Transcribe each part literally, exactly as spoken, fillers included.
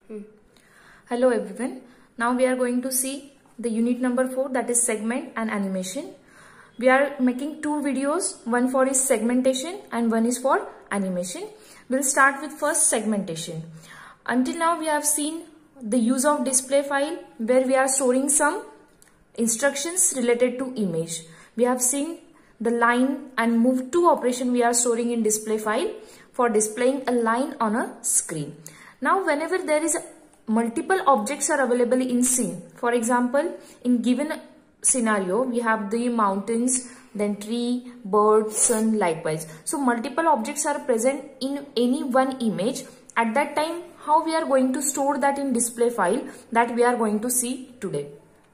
Hmm. Hello everyone. Now we are going to see the unit number four, that is segment and animation. We are making two videos, one for is segmentation and one is for animation. We'll start with first segmentation. Until now we have seen the use of display file where we are storing some instructions related to image. We have seen the line and move to operation we are storing in display file for displaying a line on a screen. Now whenever there is a multiple objects are available in scene, for example in given scenario we have the mountains, then tree, bird, sun, likewise. So multiple objects are present in any one image. At that time how we are going to store that in display file, that we are going to see today.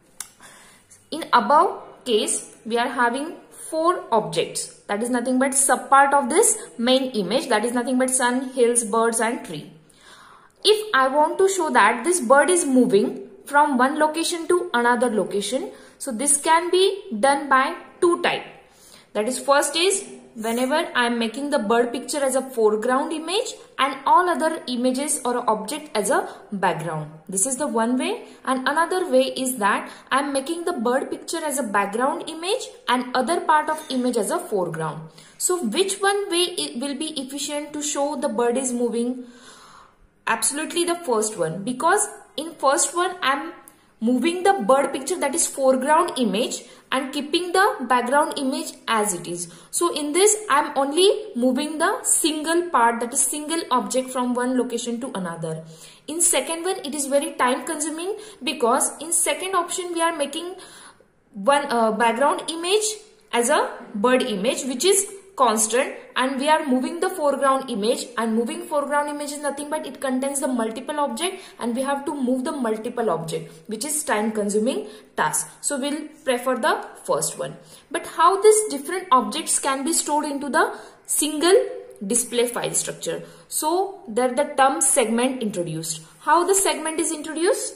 In above case we are having four objects, that is nothing but subpart of this main image, that is nothing but sun, hills, birds and tree. If I want to show that this bird is moving from one location to another location, so this can be done by two types. That is, first is whenever I am making the bird picture as a foreground image and all other images or object as a background. This is the one way, and another way is that I am making the bird picture as a background image and other part of image as a foreground. So which one way it will be efficient to show the bird is moving? Absolutely the first one, because in first one I am moving the bird picture, that is foreground image, and keeping the background image as it is. So in this I am only moving the single part, that is single object from one location to another. In second one it is very time consuming, because in second option we are making one uh, background image as a bird image which is constant, and we are moving the foreground image, and moving foreground image is nothing but it contains the multiple object and we have to move the multiple object, which is time consuming task. So we'll prefer the first one. But how these different objects can be stored into the single display file structure? So there the term segment introduced. How the segment is introduced?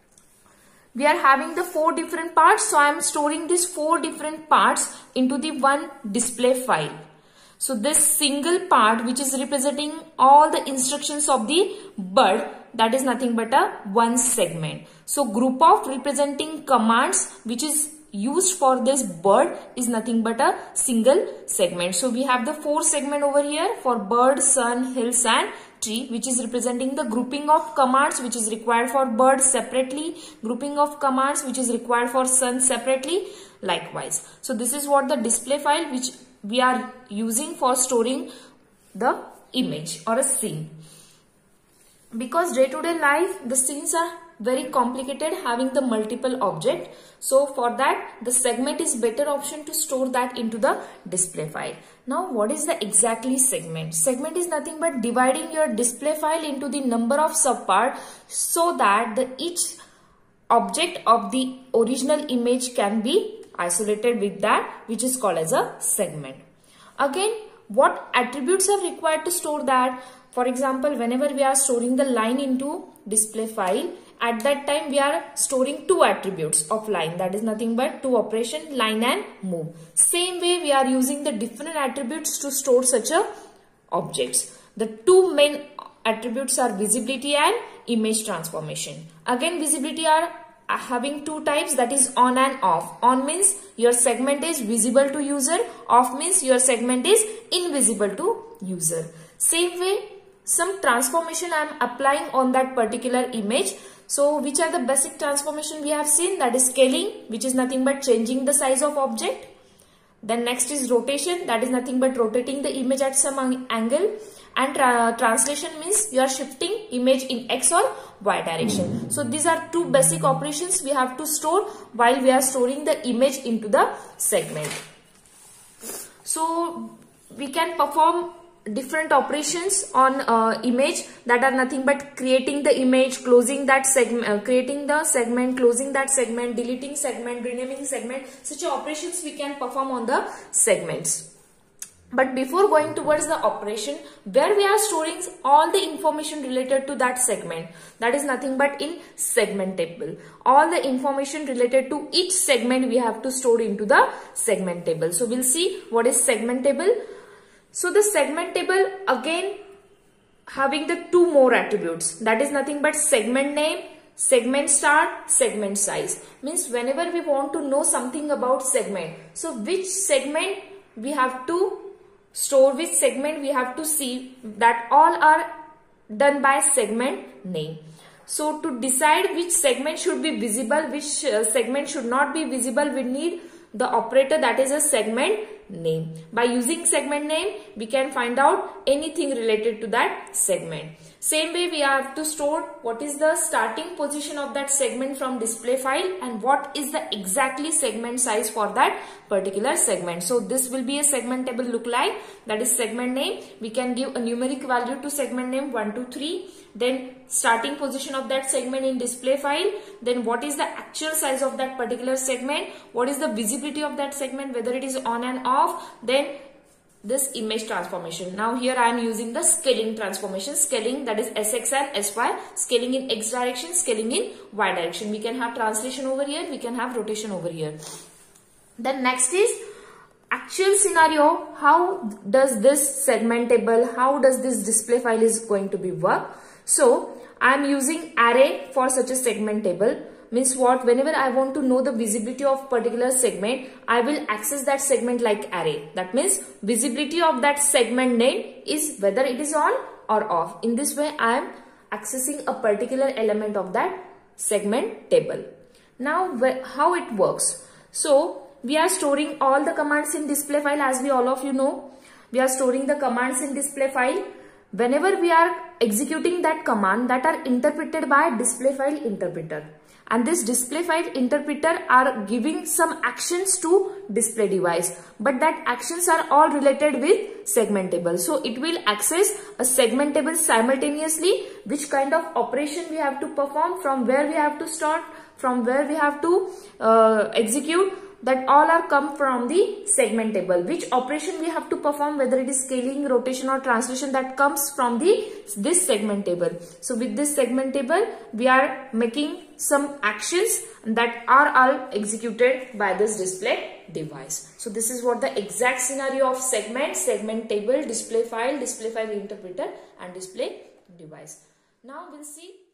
We are having the four different parts, so I am storing these four different parts into the one display file. So this single part which is representing all the instructions of the bird, that is nothing but a one segment. So group of representing commands which is used for this bird is nothing but a single segment. So we have the four segment over here for bird, sun, hills and tree, which is representing the grouping of commands which is required for bird separately, grouping of commands which is required for sun separately, likewise. So this is what the display file which we are using for storing the image or a scene. Because day-to-day life the scenes are very complicated, having the multiple object, so for that the segment is better option to store that into the display file. Now what is the exactly segment? Segment is nothing but dividing your display file into the number of subpart so that the each object of the original image can be isolated with that, which is called as a segment. Again, what attributes are required to store that? For example, whenever we are storing the line into display file, at that time we are storing two attributes of line, that is nothing but two operation, line and move. Same way we are using the different attributes to store such a objects. The two main attributes are visibility and image transformation. Again, visibility are having two types, that is on and off. On means your segment is visible to user, off means your segment is invisible to user. Same way some transformation I am applying on that particular image. So which are the basic transformation we have seen? That is scaling, which is nothing but changing the size of object. Then next is rotation, that is nothing but rotating the image at some angle. And tra translation means you are shifting image in X or Y direction. So these are two basic operations we have to store while we are storing the image into the segment. So we can perform different operations on uh, image, that are nothing but creating the image, closing that segment, uh, creating the segment, closing that segment, deleting segment, renaming segment. Such operations we can perform on the segments. But before going towards the operation where we are storing all the information related to that segment, that is nothing but in segment table. All the information related to each segment we have to store into the segment table. So we'll see what is segment table. So the segment table again having the two more attributes, that is nothing but segment name, segment start, segment size. Means whenever we want to know something about segment, so which segment we have to store, which segment we have to see, that all are done by segment name. So to decide which segment should be visible, which uh, segment should not be visible, we need the operator, that is a segment name. By using segment name, we can find out anything related to that segment. Same way, we have to store what is the starting position of that segment from display file and what is the exactly segment size for that particular segment. So this will be a segment table look like, that is segment name. We can give a numeric value to segment name one, two, three. Then starting position of that segment in display file. Then what is the actual size of that particular segment. What is the visibility of that segment, whether it is on and off. Then this image transformation. Now here I am using the scaling transformation. Scaling, that is S X and S Y. Scaling in X direction, scaling in Y direction. We can have translation over here. We can have rotation over here. Then next is actual scenario. How does this segment table, how does this display file is going to be work? So I am using array for such a segment table. Means what? Whenever I want to know the visibility of particular segment, I will access that segment like array. That means visibility of that segment name is whether it is on or off. In this way, I am accessing a particular element of that segment table. Now, how it works? So we are storing all the commands in display file, as we all of you know. We are storing the commands in display file. Whenever we are executing that command, that are interpreted by display file interpreter. And this display file interpreter are giving some actions to display device. But that actions are all related with segment table. So it will access a segment table simultaneously. Which kind of operation we have to perform, from where we have to start, from where we have to uh, execute. That all are come from the segment table. Which operation we have to perform, whether it is scaling, rotation or translation, that comes from the this segment table. So with this segment table, we are making some actions that are all executed by this display device. So this is what the exact scenario of segment, segment table, display file, display file interpreter and display device. Now we'll see